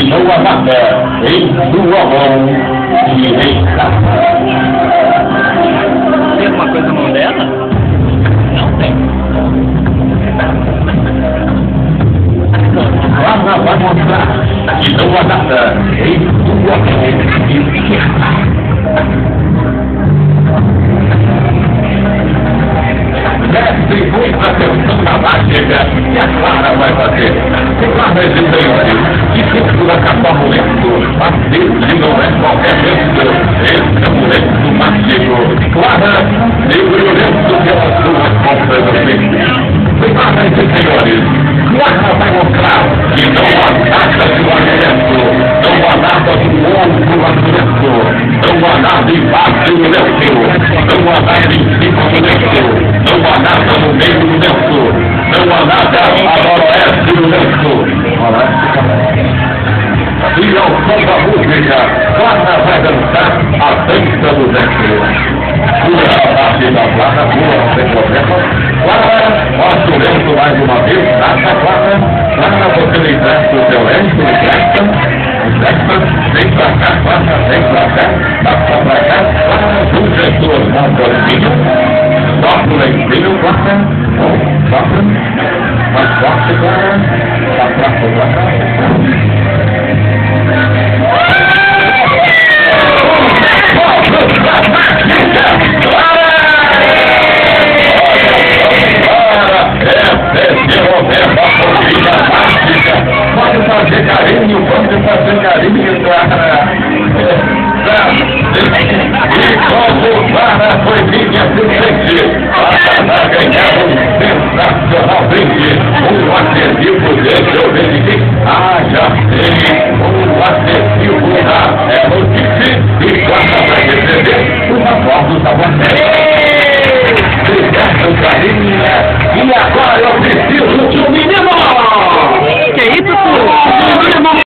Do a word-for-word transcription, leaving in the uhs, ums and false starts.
sua vaca em sua mão direita. Tem alguma coisa na mão dela? Não tem. Clara vai mostrar que sua vaca em sua mão esquerda. Preste muita atenção na mágica que a Clara vai fazer. Senhoras e senhores, que título acabar momento, mas ele não é qualquer vento. Esse é o momento mágico. Clara, livre o vento pelas suas compras do peito. Senhoras e senhores, Clara vai mostrar que não há nada de um alimento, não há nada de um outro alimento, não há nada embaixo do lenço, não há nada em cima do lenço. Não há nada no meio do lenço, não há nada a noroeste do lenço. E ao som da música, Clara vai dançar a dança do lenço. Pula a parte da Clara, pula sem problema. Clara, mostra o lenço mais uma vez, nada, Clara. Clara, você me empresta o seu lenço, me empresta. Empresta, vem pra cá, Clara, vem pra cá, passa pra cá. Clara, junta as suas mãos sozinho. Toca o lencinho, Clara. Toca. Mais forte, Clara. Dá pra colocar. Pode fazer carinho, pode fazer carinho, Clara. E como Clara foi minha assistente, para ganhar um sensacional brinde, um adesivo desse